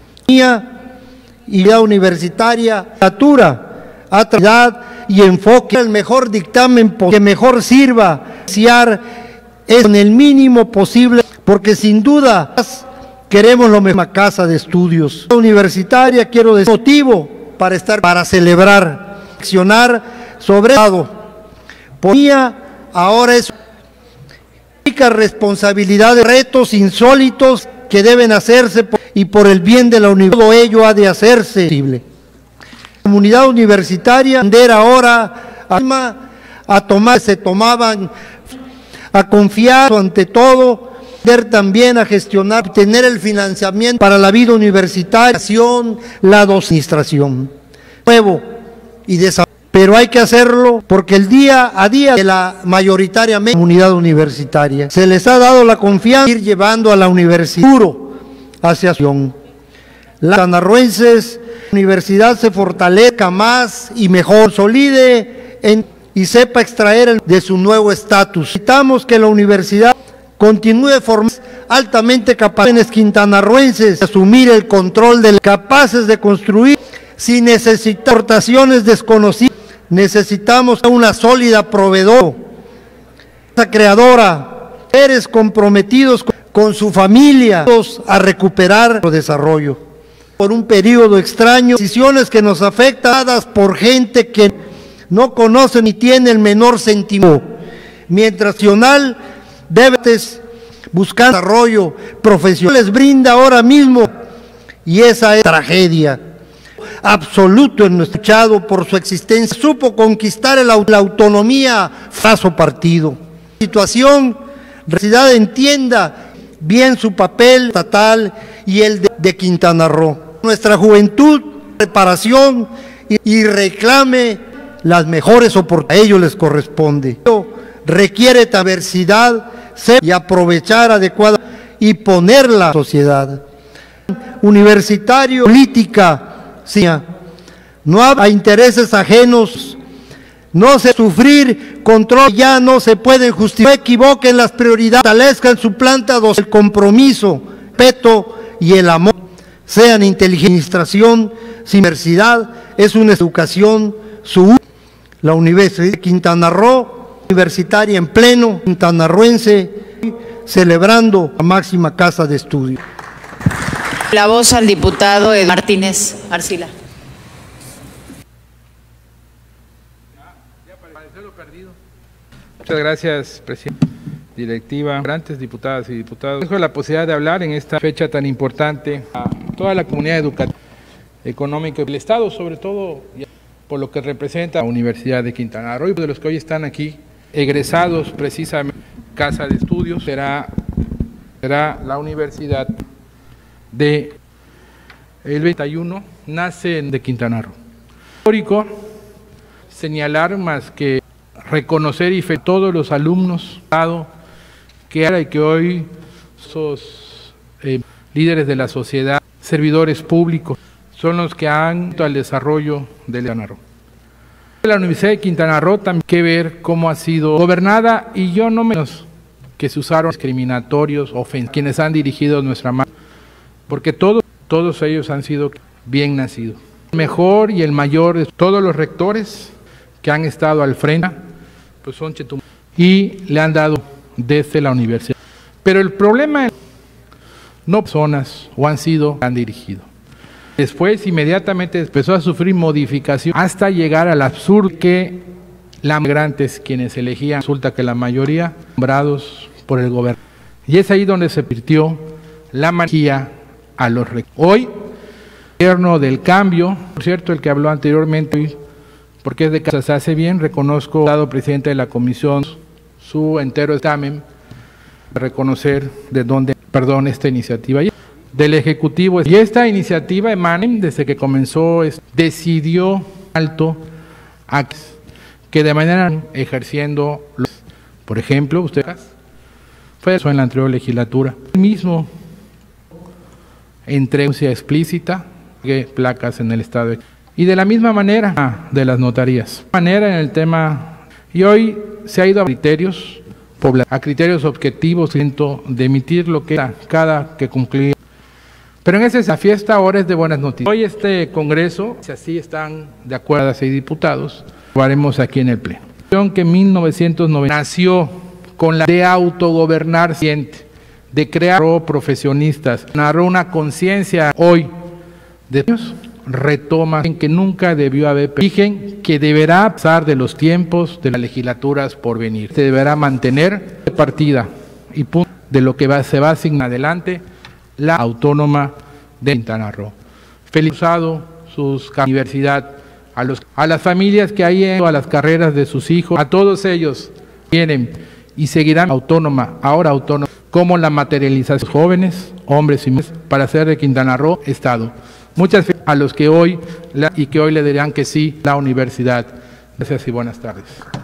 Y la universitaria, natura, atractividad y enfoque, el mejor dictamen que mejor sirva, es con el mínimo posible, porque sin duda queremos lo mejor, casa de estudios. La universitaria, quiero decir, motivo para estar, para celebrar, accionar sobre el ponía, ahora es responsabilidad de retos insólitos que deben hacerse por, y por el bien de la universidad, todo ello ha de hacerse posible. La comunidad universitaria, aprender ahora a, a tomar, se tomaban, a confiar ante todo, también a gestionar, tener el financiamiento para la vida universitaria, la administración, nuevo y desarrollo. Pero hay que hacerlo porque el día a día de la mayoritariamente comunidad universitaria se les ha dado la confianza de ir llevando a la universidad puro hacia acción. Las quintanarroenses, la universidad se fortalezca más y mejor, consolide en, y sepa extraer el, de su nuevo estatus. Necesitamos que la universidad continúe formando altamente capaces quintanarroenses de asumir el control de capaces de construir sin necesitar aportaciones desconocidas. Necesitamos una sólida proveedora, creadora, seres comprometidos con, con su familia a recuperar el desarrollo. Por un periodo extraño, decisiones que nos afectan dadas por gente que no conoce ni tiene el menor sentimiento. Mientras nacional debe buscar desarrollo profesional, les brinda ahora mismo, y esa es tragedia absoluto en nuestro echado por su existencia, supo conquistar el, la autonomía fraso partido. Situación, la universidad entienda bien su papel estatal y el de, de Quintana Roo. Nuestra juventud, preparación y, y reclame las mejores oportunidades, a ellos les corresponde. Requiere diversidad y aprovechar adecuada y ponerla en la sociedad. Universitario, política, sí, no hay intereses ajenos, no se sufrir control, ya no se pueden justificar, no equivoquen las prioridades, establezcan su planta dos, el compromiso, respeto y el amor, sean inteligencia, administración, sin diversidad, es una educación, su la Universidad de Quintana Roo, universitaria en pleno, quintanarroense, celebrando la máxima casa de estudio.
La voz al diputado Ed Martínez Arcila.
Muchas gracias, presidente, directiva, antes diputadas y diputados. Dejo la posibilidad de hablar en esta fecha tan importante a toda la comunidad educativa, económica del Estado, sobre todo por lo que representa la Universidad de Quintana Roo, y de los que hoy están aquí, egresados precisamente casa de estudios, será, será la Universidad de el veintiuno y uno, nace de Quintana Roo. Histórico señalar más que reconocer y fe todos los alumnos que ahora y que hoy son eh, líderes de la sociedad, servidores públicos, son los que han al desarrollo de Quintana Roo. La Universidad de Quintana Roo también hay que ver cómo ha sido gobernada, y yo no menos que se usaron discriminatorios, ofensivos, quienes han dirigido nuestra mano, porque todos, todos ellos han sido bien nacidos. El mejor y el mayor de todos los rectores que han estado al frente, pues son chetumales, y le han dado desde la universidad. Pero el problema es no personas o han sido, han dirigido. Después, inmediatamente empezó a sufrir modificación hasta llegar al absurdo que las migrantes, quienes elegían, resulta que la mayoría nombrados por el gobierno. Y es ahí donde se virtió la monarquía a los rectores. Hoy, el gobierno del cambio, por cierto, el que habló anteriormente, porque es de casa se hace bien, reconozco al presidente de la comisión su entero examen, reconocer de dónde, perdón, esta iniciativa del Ejecutivo. Y esta iniciativa emana desde que comenzó, decidió alto a que de manera ejerciendo, por ejemplo, usted fue eso en la anterior legislatura, el mismo entrega explícita que placas en el estado de, y de la misma manera de las notarías, manera en el tema, y hoy se ha ido a criterios a criterios objetivos de emitir lo que era cada que concluía. Pero en esa fiesta ahora es de buenas noticias. Hoy este Congreso, si así están de acuerdo a seis diputados, lo haremos aquí en el Pleno. Que en mil novecientos noventa nació con la de autogobernar siguiente, de crear profesionistas, narró una conciencia hoy de ellos, retoma en que nunca debió haber, dicen que deberá pasar de los tiempos de las legislaturas por venir, se deberá mantener de partida y punto de lo que va, se va a asignar adelante la autónoma de Quintana Roo. Felicitado sus universidad, a, los, a las familias que hay a las carreras de sus hijos, a todos ellos tienen y seguirán autónoma, ahora autónoma, como la materialización de jóvenes, hombres y mujeres, para hacer de Quintana Roo Estado. Muchas gracias a los que hoy la, y que hoy le dirán que sí la universidad. Gracias y buenas tardes.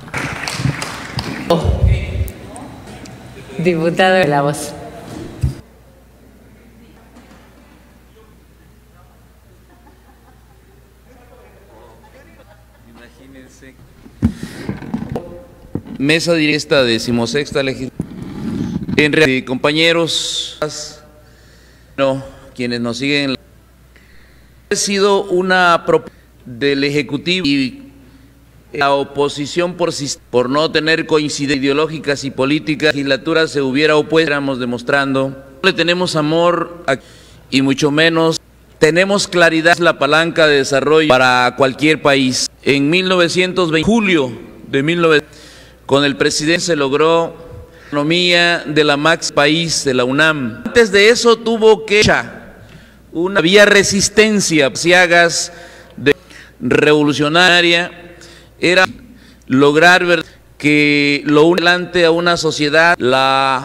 Oh. Diputado de la Voz.
Imagínense. Mesa directa decimosexta legislatura. En realidad, compañeros, no, quienes nos siguen. Ha sido una propuesta del Ejecutivo y la oposición por, por no tener coincidencias ideológicas y políticas, la legislatura se hubiera opuesto, estamos demostrando, no le tenemos amor a, y mucho menos tenemos claridad, la palanca de desarrollo para cualquier país. En mil novecientos veinte, julio de mil novecientos veinte, con el presidente se logró la economía de la Max País de la UNAM. Antes de eso tuvo que una vía resistencia, ciagas de revolucionaria, era lograr ver que lo une adelante a una sociedad la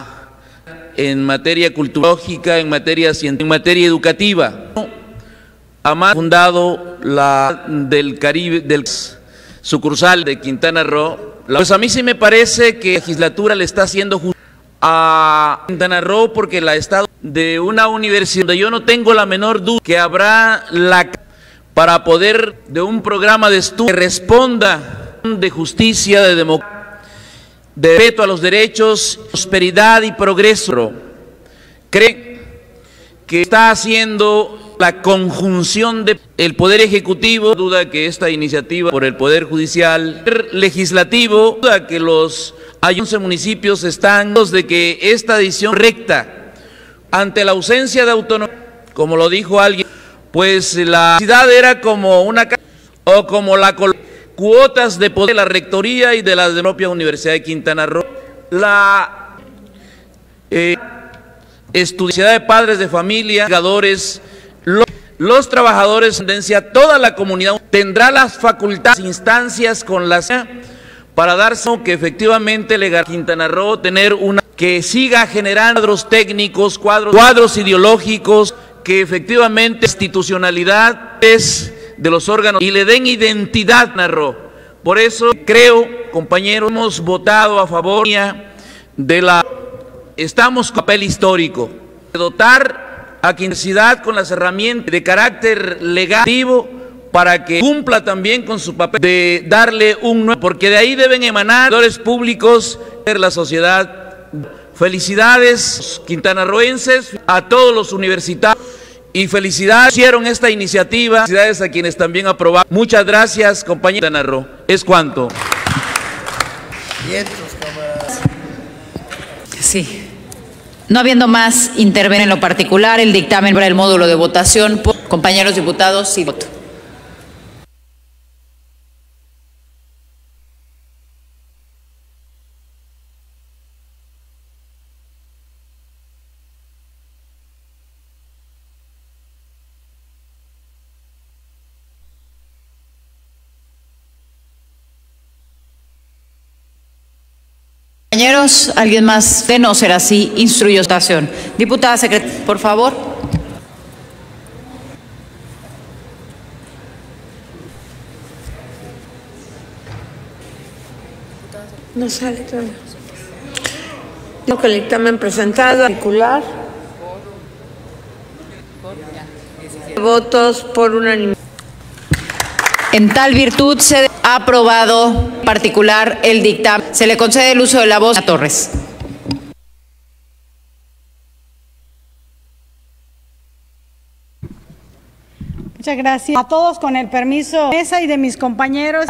en materia culturológica, en materia científica, en materia educativa. Además, fundado la del Caribe, del sucursal de Quintana Roo. Pues a mí sí me parece que la legislatura le está haciendo justicia a Quintana Roo, porque la Estado de una universidad donde yo no tengo la menor duda que habrá la para poder de un programa de estudio que responda de justicia, de democracia, de respeto a los derechos, prosperidad y progreso. Cree que está haciendo la conjunción del Poder Ejecutivo, duda que esta iniciativa por el Poder Judicial, Legislativo, duda que los hay once municipios están de que esta decisión recta ante la ausencia de autonomía, como lo dijo alguien, pues la ciudad era como una o como la cuotas de poder de la rectoría y de la, de la propia Universidad de Quintana Roo, la eh, estudiantes de padres de familia, educadores, los, los trabajadores, tendencia, toda la comunidad tendrá las facultades, instancias con las para darse que efectivamente le garantice a Quintana Roo tener una que siga generando cuadros técnicos, cuadros, cuadros ideológicos, que efectivamente institucionalidad es de los órganos y le den identidad a Quintana Roo. Por eso creo, compañeros, hemos votado a favor de la, estamos con papel histórico, de dotar a Quintana Roo con las herramientas de carácter legativo para que cumpla también con su papel de darle un nuevo, porque de ahí deben emanar valores públicos de la sociedad Felicidades quintanarroenses, a todos los universitarios y felicidades hicieron esta iniciativa. Felicidades a quienes también aprobaron. Muchas gracias, compañero Quintana Roo. Es cuanto.
Sí. No habiendo más intervenir en lo particular, el dictamen para el módulo de votación. Compañeros diputados, sí voto. Compañeros, ¿alguien más? De no ser así, instruyo votación. Diputada secretaria, por favor.
No sale todo. Tengo que el dictamen presentado, particular. Votos por unanimidad.
En tal virtud se ha aprobado en particular el dictamen. Se le concede el uso de la voz a Torres.
Muchas gracias a todos, con el permiso de mesa y de mis compañeros.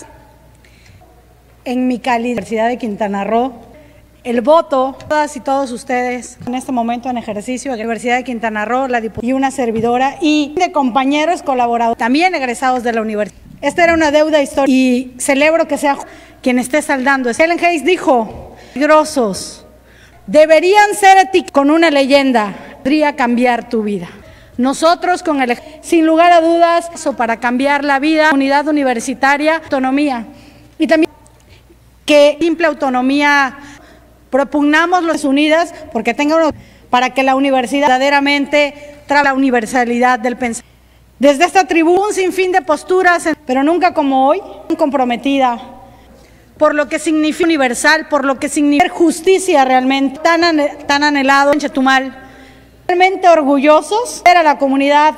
En mi calidad de Universidad de Quintana Roo, el voto, todas y todos ustedes, en este momento en ejercicio de la Universidad de Quintana Roo, la diputada y una servidora, y de compañeros colaboradores, también egresados de la universidad. Esta era una deuda histórica y celebro que sea quien esté saldando. Helen Hayes dijo, peligrosos, deberían ser etiquetados con una leyenda, podría cambiar tu vida. Nosotros, con el, sin lugar a dudas, eso para cambiar la vida, unidad universitaria, autonomía, y también que simple autonomía. Propugnamos las unidas porque tenga una, para que la universidad verdaderamente trabaje la universalidad del pensamiento. Desde esta tribuna un sinfín de posturas, pero nunca como hoy, comprometida por lo que significa universal, por lo que significa justicia realmente, tan, tan anhelado en Chetumal. Realmente orgullosos era la comunidad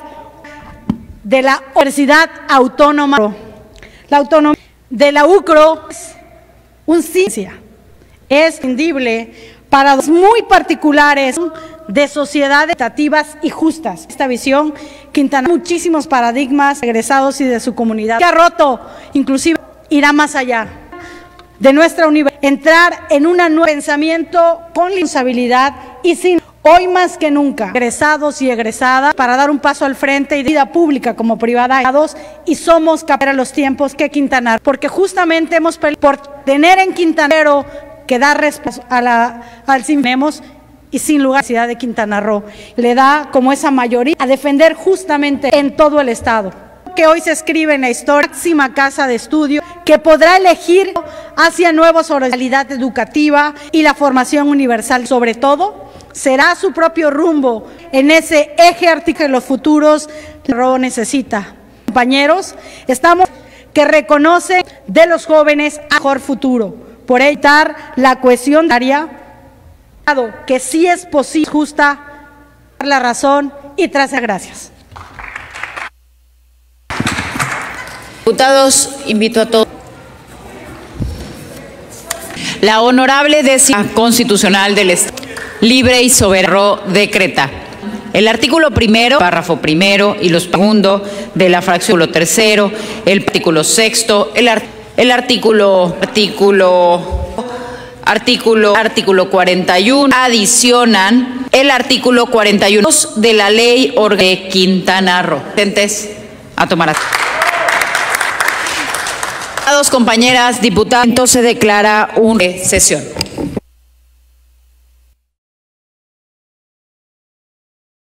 de la Universidad Autónoma, la autonomía de la U C R O, un ciencia. Es imprescindible para dos muy particulares de sociedades equitativas y justas. Esta visión, Quintana, muchísimos paradigmas egresados y de su comunidad, que ha roto, inclusive irá más allá de nuestra universidad, entrar en un nuevo pensamiento con responsabilidad y sin, hoy más que nunca, egresados y egresadas, para dar un paso al frente y de vida pública como privada, y somos capaces de los tiempos que Quintana, porque justamente hemos peleado por tener en Quintana Roo que da respuesta a la, al tenemos y sin lugar a la ciudad de Quintana Roo le da como esa mayoría a defender justamente en todo el estado. Que hoy se escribe en la historia, máxima casa de estudio que podrá elegir hacia nuevos realidad educativa y la formación universal, sobre todo será su propio rumbo en ese eje artístico de los futuros que Roo necesita. Compañeros, estamos que reconoce de los jóvenes a mejor futuro. Por evitar la cohesión área, que sí es posible, justa, la razón y tras gracias.
Diputados, invito a todos. La honorable décima constitucional del Estado, libre y soberano, decreta. El artículo primero, párrafo primero y los segundo de la fracción tercero, el artículo sexto, el artículo El artículo, artículo, artículo, artículo cuarenta y uno, adicionan el artículo cuarenta y uno de la Ley de Quintana Roo. Presentes a tomar asiento. Compañeras diputadas, entonces se declara una sesión.